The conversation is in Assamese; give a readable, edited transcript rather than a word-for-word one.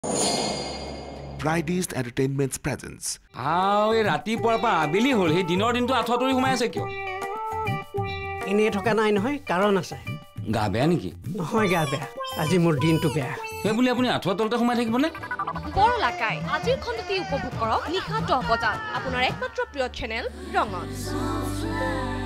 Fridays Entertainment's presence. এই ৰাতিপুৱাৰ পৰা আবেলি হ'ল সেই দিনৰ দিনটো আঁঠুৱাতৰি সোমাই আছে কিয়? এনেই থকা নাই নহয়, কাৰণ আছে। গা বেয়া নেকি? নহয় গা বেয়া, আজি মোৰ দিনটো বেয়া। সেই বুলি আপুনি আঁঠুৱা তলতে সোমাই থাকিবনে? বৰলাকাই আজিৰ খণ্ডটি উপভোগ কৰক নিশা 10 বজাত আপোনাৰ একমাত্ৰ প্ৰিয় চেনেল ৰঙত।